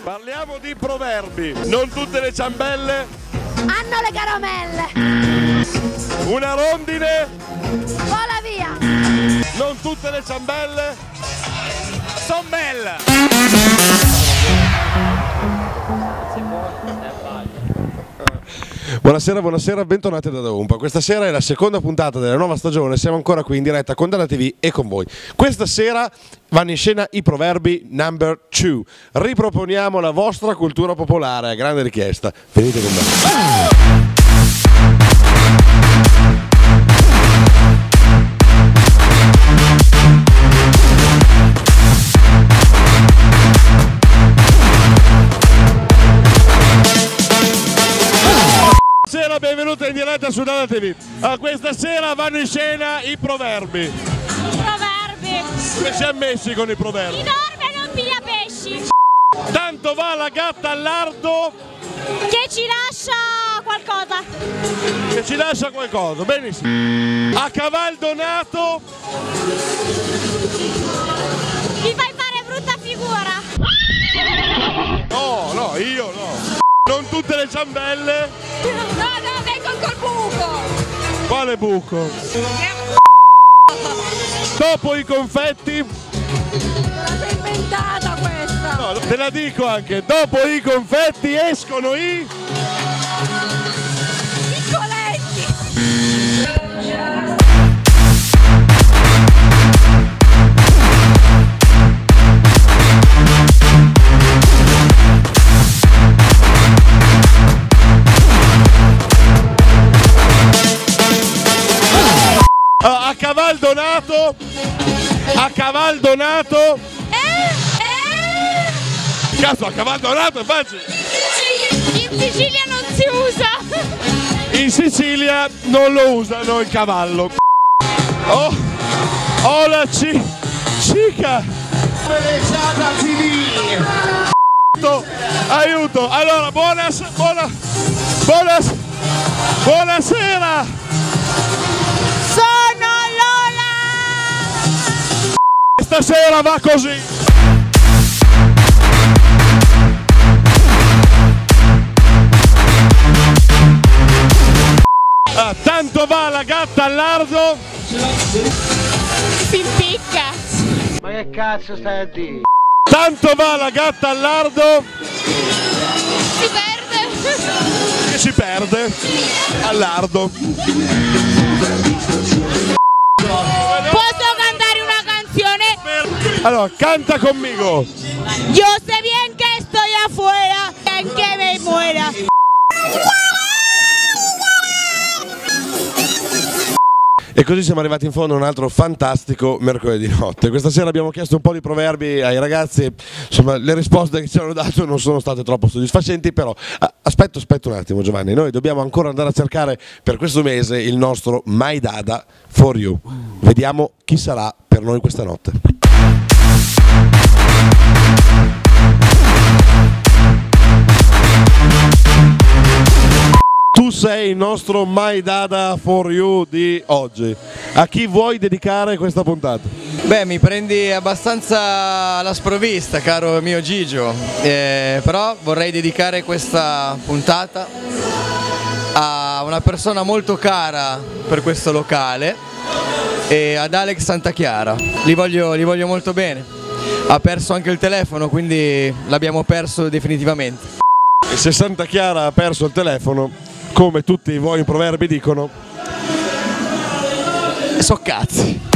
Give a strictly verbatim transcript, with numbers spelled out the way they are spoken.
Parliamo di proverbi. Non tutte le ciambelle hanno le caramelle. Una rondine vola via. Non tutte le ciambelle son belle. Buonasera, buonasera, bentornati da Umpa. Questa sera è la seconda puntata della nuova stagione, siamo ancora qui in diretta con Dana tivù e con voi. Questa sera vanno in scena i proverbi number two. Riproponiamo la vostra cultura popolare, a grande richiesta. Venite con me. Buonasera, benvenuti in diretta su Dana tivù. Ah, questa sera vanno in scena i proverbi. Proverbi. Come si è messi con i proverbi? Chi dorme non piglia pesci. Tanto va la gatta al lardo che ci lascia qualcosa. Che ci lascia qualcosa, benissimo. A caval donato ti fai fare brutta figura. No, no, io no. Non tutte le ciambelle. No, no, vengo col buco. Quale buco? Dopo i confetti. La sei inventata questa. No, te la dico anche. Dopo i confetti escono i piccoletti. A caval donato, a caval donato. Eh, eh. Cazzo, a caval donato è facile. In Sicilia non si usa. In Sicilia non lo usano il cavallo. Oh, oh la ci, cica. Aiuto. Allora, buonas, buona, buonas, buonasera. Stasera va così. Ah, tanto va la gatta al lardo. Si impicca. Ma che cazzo stai a dire? Tanto va la gatta al lardo. Si perde. Che si perde al lardo. Posso cantare una canzone? Allora, canta conmigo. Yo sé bien que estoy afuera, en que me muera. E così siamo arrivati in fondo a un altro fantastico mercoledì notte. Questa sera abbiamo chiesto un po' di proverbi ai ragazzi, insomma le risposte che ci hanno dato non sono state troppo soddisfacenti, però aspetta, aspetta un attimo Giovanni, noi dobbiamo ancora andare a cercare per questo mese il nostro My Dada for You. Vediamo chi sarà per noi questa notte. Tu sei il nostro My Dada for You di oggi. A chi vuoi dedicare questa puntata? Beh, mi prendi abbastanza alla sprovvista, caro mio Gigio, eh, però vorrei dedicare questa puntata a una persona molto cara per questo locale e ad Alex Santachiara. Li voglio, li voglio molto bene. Ha perso anche il telefono, quindi l'abbiamo perso definitivamente. E se Santachiara ha perso il telefono, come tutti i voi proverbi dicono, So cazzi.